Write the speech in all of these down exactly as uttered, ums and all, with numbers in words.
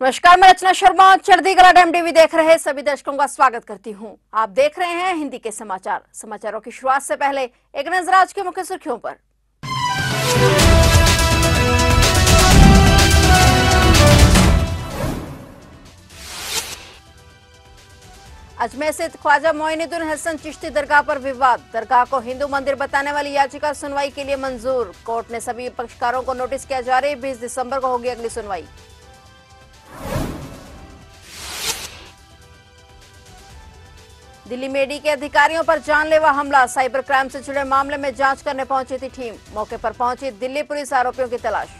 नमस्कार, मैं रचना शर्मा। चढ़ती कला टाइम टीवी देख रहे सभी दर्शकों का स्वागत करती हूं। आप देख रहे हैं हिंदी के समाचार। समाचारों की शुरुआत से पहले एक नजर आज की मुख्य सुर्खियों पर। अजमेर स्थित ख्वाजा मोइनुद्दीन हसन चिश्ती दरगाह पर विवाद। दरगाह को हिंदू मंदिर बताने वाली याचिका सुनवाई के लिए मंजूर। कोर्ट ने सभी पक्षकारों को नोटिस किया जारी। बीस दिसंबर को होगी अगली सुनवाई। दिल्ली में ईडी के अधिकारियों पर जानलेवा हमला। साइबर क्राइम से जुड़े मामले में जांच करने पहुंची थी टीम। मौके पर पहुंची दिल्ली पुलिस आरोपियों की तलाश।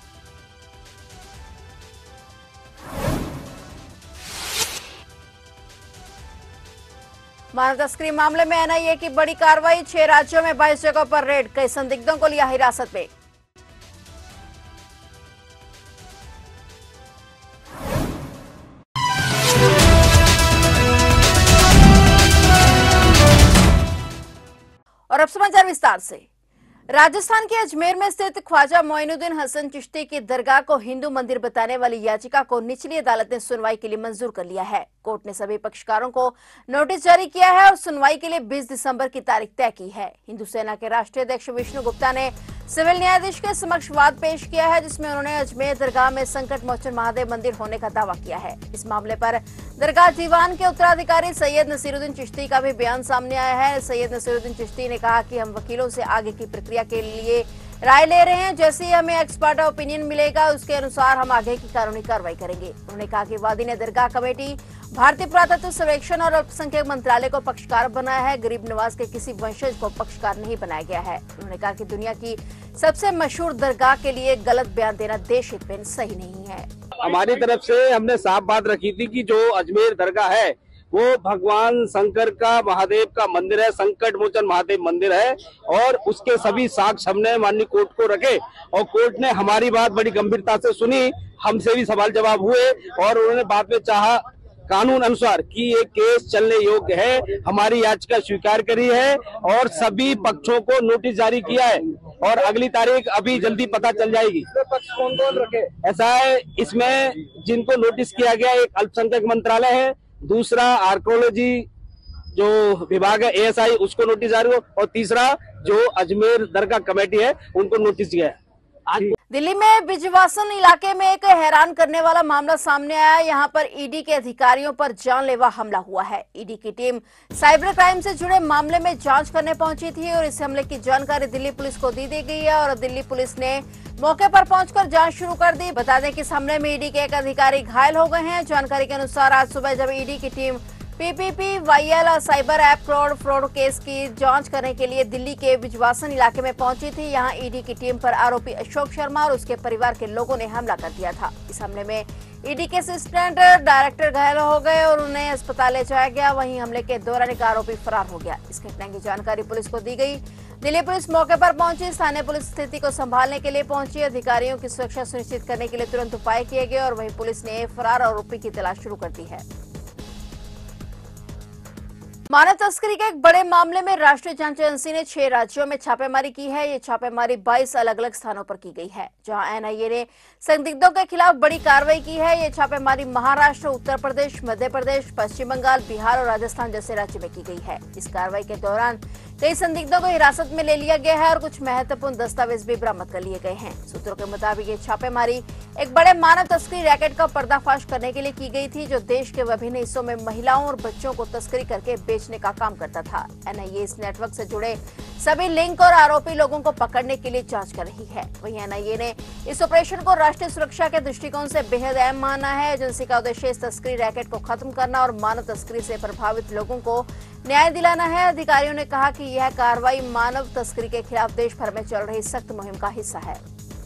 मानव तस्करी मामले में एनआईए की बड़ी कार्रवाई। छह राज्यों में बाईस जगहों पर रेड। कई संदिग्धों को लिया हिरासत में। और अब समाचार विस्तार से। राजस्थान के अजमेर में स्थित ख्वाजा मोइनुद्दीन हसन चिश्ती की दरगाह को हिंदू मंदिर बताने वाली याचिका को निचली अदालत ने सुनवाई के लिए मंजूर कर लिया है। कोर्ट ने सभी पक्षकारों को नोटिस जारी किया है और सुनवाई के लिए बीस दिसंबर की तारीख तय की है। हिंदू सेना के राष्ट्रीय अध्यक्ष विष्णु गुप्ता ने सिविल न्यायाधीश के समक्ष वाद पेश किया है, जिसमें उन्होंने अजमेर दरगाह में संकट मोचन महादेव मंदिर होने का दावा किया है। इस मामले पर दरगाह दीवान के उत्तराधिकारी सैयद नसीरुद्दीन चिश्ती का भी बयान सामने आया है। सैयद नसीरुद्दीन चिश्ती ने कहा कि हम वकीलों से आगे की प्रक्रिया के लिए राय ले रहे हैं। जैसे ही हमें एक्सपर्ट ओपिनियन मिलेगा उसके अनुसार हम आगे की कानूनी कार्रवाई करेंगे। उन्होंने कहा कि वादी ने दरगाह कमेटी, भारतीय पुरातत्व सर्वेक्षण और अल्पसंख्यक मंत्रालय को पक्षकार बनाया है। गरीब नवाज के किसी वंशज को पक्षकार नहीं बनाया गया है। उन्होंने कहा कि दुनिया की सबसे मशहूर दरगाह के लिए गलत बयान देना देश हित में सही नहीं है। हमारी तरफ से हमने साफ बात रखी थी कि जो अजमेर दरगाह है वो भगवान शंकर का महादेव का मंदिर है, संकट मोचन महादेव मंदिर है और उसके सभी साक्ष्य हमने माननीय कोर्ट को रखे और कोर्ट ने हमारी बात बड़ी गंभीरता से सुनी। हमसे भी सवाल जवाब हुए और उन्होंने बाद में चाहा कानून अनुसार कि ये केस चलने योग्य है। हमारी याचिका स्वीकार करी है और सभी पक्षों को नोटिस जारी किया है और अगली तारीख अभी जल्दी पता चल जाएगी। पक्ष कौन कौन रखे? ऐसा है, इसमें जिनको नोटिस किया गया एक अल्पसंख्यक मंत्रालय है, दूसरा आर्कोलॉजी जो विभाग है एएसआई उसको नोटिस जारी हो और तीसरा जो अजमेर दरगाह कमेटी है उनको नोटिस दिया है। दिल्ली में बिजवासन इलाके में एक हैरान करने वाला मामला सामने आया। यहां पर ईडी के अधिकारियों पर जानलेवा हमला हुआ है। ईडी की टीम साइबर क्राइम से जुड़े मामले में जांच करने पहुंची थी और इस हमले की जानकारी दिल्ली पुलिस को दी दी गई है और दिल्ली पुलिस ने मौके पर पहुंचकर जांच शुरू कर दी। बता दें कि इस हमले में ईडी के एक अधिकारी घायल हो गए हैं। जानकारी के अनुसार आज सुबह जब ईडी की टीम पीपीपी, वाईएल और cyber app fraud fraud case की जांच करने के लिए दिल्ली के बिजवासन इलाके में पहुंची थी। यहां ईडी की टीम पर आरोपी अशोक शर्मा और उसके परिवार के लोगों ने हमला कर दिया था। इस हमले में ईडी के असिस्टेंट डायरेक्टर घायल हो गए और उन्हें अस्पताल ले जाया गया। वहीं हमले के दौरान एक आरोपी फरार हो गया। इस घटना की जानकारी पुलिस को दी गई। दिल्ली पुलिस मौके पर पहुंची। स्थानीय पुलिस स्थिति को संभालने के लिए पहुंची। अधिकारियों की सुरक्षा सुनिश्चित करने के लिए तुरंत उपाय किए गए और वहीं पुलिस ने फरार आरोपी की तलाश शुरू कर दी है। मानव तस्करी के एक बड़े मामले में राष्ट्रीय जांच एजेंसी ने छह राज्यों में छापेमारी की है। ये छापेमारी बाईस अलग अलग स्थानों पर की गई है, जहां एनआईए ने संदिग्धों के खिलाफ बड़ी कार्रवाई की है। ये छापेमारी महाराष्ट्र, उत्तर प्रदेश, मध्य प्रदेश, पश्चिम बंगाल, बिहार और राजस्थान जैसे राज्य में की गई है। इस कार्रवाई के दौरान कई संदिग्धों को हिरासत में ले लिया गया है और कुछ महत्वपूर्ण दस्तावेज भी बरामद कर लिए गए हैं। सूत्रों के मुताबिक ये छापेमारी एक बड़े मानव तस्करी रैकेट का पर्दाफाश करने के लिए की गई थी, जो देश के विभिन्न हिस्सों में महिलाओं और बच्चों को तस्करी करके बेचने का काम करता था। एनआईए इस नेटवर्क से जुड़े सभी लिंक और आरोपी लोगों को पकड़ने के लिए जांच कर रही है। वहीं एनआईए ने इस ऑपरेशन को राष्ट्रीय सुरक्षा के दृष्टिकोण से बेहद अहम माना है। एजेंसी का उद्देश्य इस तस्करी रैकेट को खत्म करना और मानव तस्करी से प्रभावित लोगों को न्याय दिलाना है। अधिकारियों ने कहा कि यह कार्रवाई मानव तस्करी के खिलाफ देश भर में चल रही सख्त मुहिम का हिस्सा है।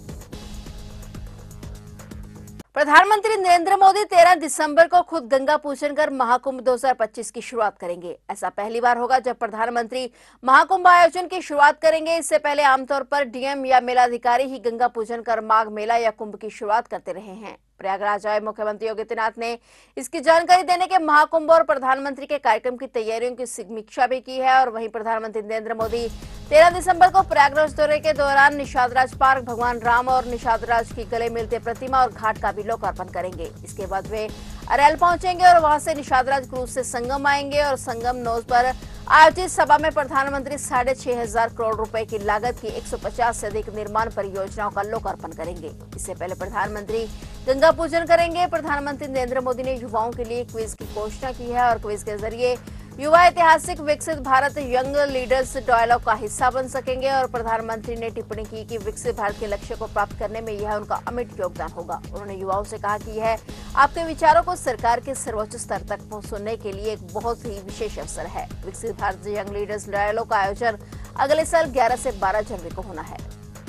प्रधानमंत्री नरेंद्र मोदी तेरह दिसंबर को खुद गंगा पूजन कर महाकुंभ दो हज़ार पच्चीस की शुरुआत करेंगे। ऐसा पहली बार होगा जब प्रधानमंत्री महाकुंभ आयोजन की शुरुआत करेंगे। इससे पहले आमतौर पर डीएम या मेलाधिकारी ही गंगा पूजन कर माघ मेला या कुंभ की शुरुआत करते रहे हैं। प्रयागराज आए मुख्यमंत्री योगी आदित्यनाथ ने इसकी जानकारी देने के महाकुंभ और प्रधानमंत्री के कार्यक्रम की तैयारियों की समीक्षा भी की है। और वहीं प्रधानमंत्री नरेंद्र मोदी तेरह दिसंबर को प्रयागराज दौरे के दौरान निषाद राज पार्क, भगवान राम और निषाद राज की गले मिलते प्रतिमा और घाट का भी लोकार्पण करेंगे। इसके बाद वे अरैल पहुंचेंगे और वहां से निषाद राज क्रूज से संगम आएंगे और संगम नोज पर आयोजित सभा में प्रधानमंत्री साढ़े छह हजार करोड़ रुपए की लागत की एक सौ पचास से अधिक निर्माण परियोजनाओं का लोकार्पण करेंगे। इससे पहले प्रधानमंत्री गंगा पूजन करेंगे। प्रधानमंत्री नरेंद्र मोदी ने युवाओं के लिए क्विज की घोषणा की है और क्विज के जरिए युवा ऐतिहासिक विकसित भारत यंग लीडर्स डायलॉग का हिस्सा बन सकेंगे। और प्रधानमंत्री ने टिप्पणी की कि विकसित भारत के लक्ष्य को प्राप्त करने में यह उनका अमिट योगदान होगा। उन्होंने युवाओं से कहा कि यह आपके विचारों को सरकार के सर्वोच्च स्तर तक पहुंचाने के लिए एक बहुत ही विशेष अवसर है। विकसित भारत यंग लीडर्स डायलॉग का आयोजन अगले साल ग्यारह से बारह जनवरी को होना है।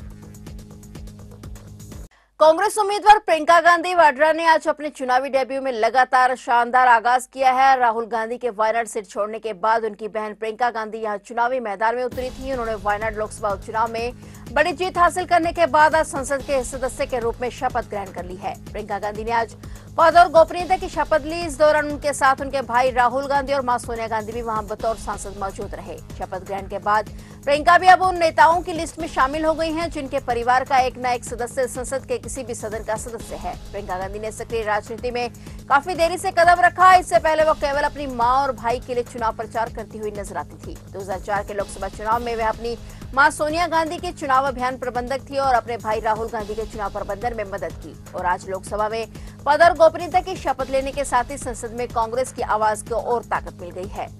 कांग्रेस उम्मीदवार प्रियंका गांधी वाड्रा ने आज अपने चुनावी डेब्यू में लगातार शानदार आगाज किया है। राहुल गांधी के वायनाड सीट छोड़ने के बाद उनकी बहन प्रियंका गांधी यहां चुनावी मैदान में उतरी थी। उन्होंने वायनाड लोकसभा उपचुनाव में बड़ी जीत हासिल करने के बाद आज संसद के सदस्य के रूप में शपथ ग्रहण कर ली है। प्रियंका गांधी ने आज पद और गोपनीयता की शपथ ली। इस दौरान उनके साथ उनके भाई राहुल गांधी और मां सोनिया गांधी भी वहां बतौर सांसद मौजूद रहे। शपथ ग्रहण के बाद प्रियंका भी अब उन नेताओं की लिस्ट में शामिल हो गई हैं जिनके परिवार का एक न एक सदस्य संसद के किसी भी सदन का सदस्य है। प्रियंका गांधी ने सक्रिय राजनीति में काफी देरी से कदम रखा। इससे पहले वो केवल अपनी मां और भाई के लिए चुनाव प्रचार करती हुई नजर आती थी। दो हज़ार चार के लोकसभा चुनाव में वह अपनी मां सोनिया गांधी की चुनाव अभियान प्रबंधक थी और अपने भाई राहुल गांधी के चुनाव प्रबंधन में मदद की। और आज लोकसभा में पद और गोपनीयता की शपथ लेने के साथ ही संसद में कांग्रेस की आवाज को और ताकत मिल गई है।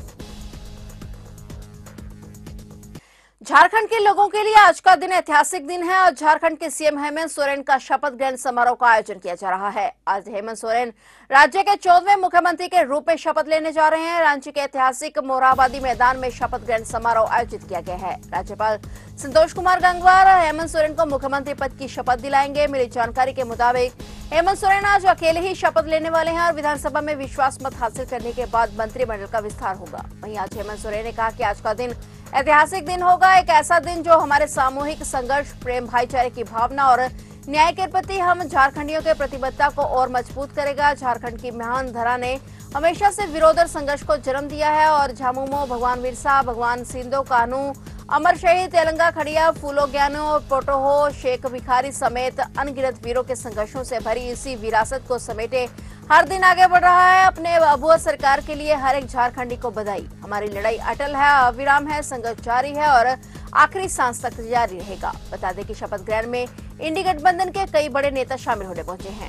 झारखंड के लोगों के लिए आज का दिन ऐतिहासिक दिन है और झारखंड के सीएम हेमंत सोरेन का शपथ ग्रहण समारोह का आयोजन किया जा रहा है। आज हेमंत सोरेन राज्य के चौदहवें मुख्यमंत्री के रूप में शपथ लेने जा रहे हैं। रांची के ऐतिहासिक मोरहाबादी मैदान में शपथ ग्रहण समारोह आयोजित किया गया है। राज्यपाल संतोष कुमार गंगवार हेमंत सोरेन को मुख्यमंत्री पद की शपथ दिलाएंगे। मिली जानकारी के मुताबिक हेमंत सोरेन आज अकेले ही शपथ लेने वाले हैं और विधानसभा में विश्वास मत हासिल करने के बाद मंत्रिमंडल का विस्तार होगा। वहीं आज हेमंत सोरेन ने कहा कि आज का दिन ऐतिहासिक दिन होगा, एक ऐसा दिन जो हमारे सामूहिक संघर्ष, प्रेम, भाईचारे की भावना और न्याय के प्रति हम झारखंडियों के प्रतिबद्धता को और मजबूत करेगा। झारखंड की महान धरा ने हमेशा से विरोध और संघर्ष को जन्म दिया है और झामुमो, भगवान बिरसा, भगवान सिंधो कान्हू, अमर शहीद तेलंगा खड़िया, फूलो ज्ञानो, पोटोहो, शेख भिखारी समेत अनगिनत वीरों के संघर्षों से भरी इसी विरासत को समेटे हर दिन आगे बढ़ रहा है। अपने अबुआ सरकार के लिए हर एक झारखंडी को बधाई। हमारी लड़ाई अटल है, अविराम है, संघर्ष जारी है और आखिरी सांस तक जारी रहेगा। बता दें कि शपथ ग्रहण में इंडी गठबंधन के कई बड़े नेता शामिल होने पहुंचे हैं।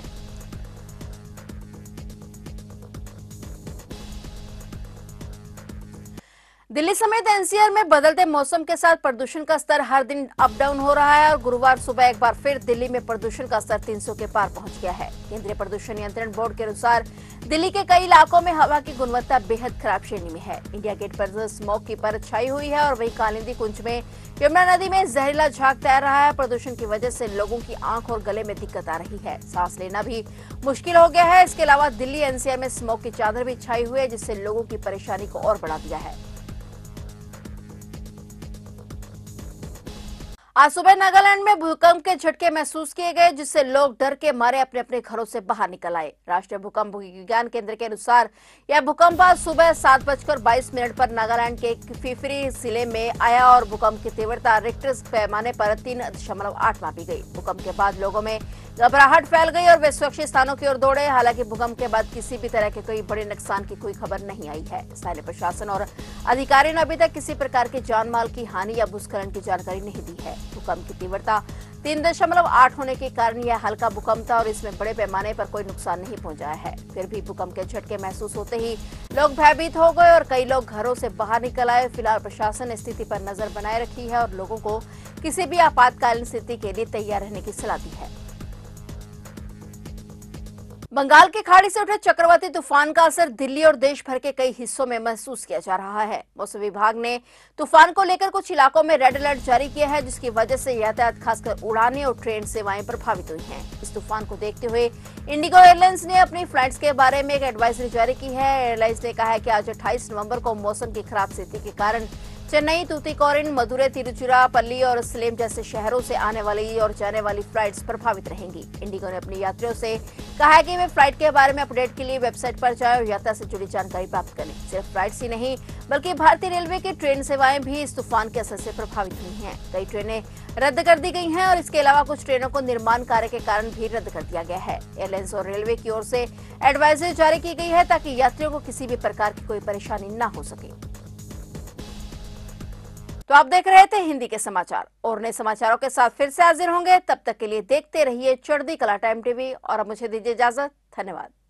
दिल्ली समेत एनसीआर में बदलते मौसम के साथ प्रदूषण का स्तर हर दिन अप डाउन हो रहा है और गुरुवार सुबह एक बार फिर दिल्ली में प्रदूषण का स्तर तीन सौ के पार पहुंच गया है। केंद्रीय प्रदूषण नियंत्रण बोर्ड के अनुसार दिल्ली के कई इलाकों में हवा की गुणवत्ता बेहद खराब श्रेणी में है। इंडिया गेट पर स्मोक की परत छाई हुई है और वहीं कालिंदी कुंज में यमुना नदी में जहरीला झाग तैर रहा है। प्रदूषण की वजह से लोगों की आंख और गले में दिक्कत आ रही है, सांस लेना भी मुश्किल हो गया है। इसके अलावा दिल्ली एनसीआर में स्मोक की चादर भी छाई हुई है जिससे लोगों की परेशानी को और बढ़ा दिया है। आज सुबह नागालैंड में भूकंप के झटके महसूस किए गए जिससे लोग डर के मारे अपने अपने घरों से बाहर निकल आए। राष्ट्रीय भूकंप विज्ञान केंद्र के अनुसार यह भूकंप आज सुबह सात बजकर बाईस मिनट पर नागालैंड के फिफरी जिले में आया और भूकंप की तीव्रता रिक्टर पैमाने पर तीन दशमलव आठ मापी गई। भूकंप के बाद लोगों में घबराहट फैल गई और वे सुरक्षित स्थानों की ओर दौड़े। हालांकि भूकंप के बाद किसी भी तरह के कोई बड़े नुकसान की कोई खबर नहीं आई है। स्थानीय प्रशासन और अधिकारियों ने अभी तक किसी प्रकार की जान माल की हानि या भूस्खलन की जानकारी नहीं दी है। भूकंप की तीव्रता तीन दशमलव आठ होने के कारण यह हल्का भूकंप था और इसमें बड़े पैमाने पर कोई नुकसान नहीं पहुंचाया है। फिर भी भूकंप के झटके महसूस होते ही लोग भयभीत हो गए और कई लोग घरों से बाहर निकल आए। फिलहाल प्रशासन ने स्थिति पर नजर बनाए रखी है और लोगों को किसी भी आपातकालीन स्थिति के लिए तैयार रहने की सलाह दी है। बंगाल की खाड़ी से उठे चक्रवाती तूफान का असर दिल्ली और देश भर के कई हिस्सों में महसूस किया जा रहा है। मौसम विभाग ने तूफान को लेकर कुछ इलाकों में रेड अलर्ट जारी किया है जिसकी वजह से यातायात खासकर उड़ानें और ट्रेन सेवाएं प्रभावित हुई हैं। इस तूफान को देखते हुए इंडिगो एयरलाइंस ने अपनी फ्लाइट्स के बारे में एक एडवाइजरी जारी की है। एयरलाइंस ने कहा है कि आज अट्ठाईस नवंबर को मौसम की खराब स्थिति के कारण चेन्नई, तूतीकोरिन, मदुरै, तिरुचिरापल्ली और सलेम जैसे शहरों से आने वाली और जाने वाली फ्लाइट्स प्रभावित रहेंगी। इंडिगो ने अपने यात्रियों से कहा है कि वे फ्लाइट के बारे में अपडेट के लिए वेबसाइट पर जाएं और यात्रा से जुड़ी जानकारी प्राप्त करें। सिर्फ फ्लाइट्स ही नहीं बल्कि भारतीय रेलवे की ट्रेन सेवाएं भी इस तूफान के असर से प्रभावित हुई हैं। कई ट्रेनें रद्द कर दी गई हैं और इसके अलावा कुछ ट्रेनों को निर्माण कार्य के कारण भी रद्द कर दिया गया है। एयरलाइंस और रेलवे की ओर से एडवाइजरी जारी की गई है ताकि यात्रियों को किसी भी प्रकार की कोई परेशानी न हो सके। तो आप देख रहे थे हिंदी के समाचार और नए समाचारों के साथ फिर से हाजिर होंगे। तब तक के लिए देखते रहिए चढ़ती कला टाइम टीवी और अब मुझे दीजिए इजाजत। धन्यवाद।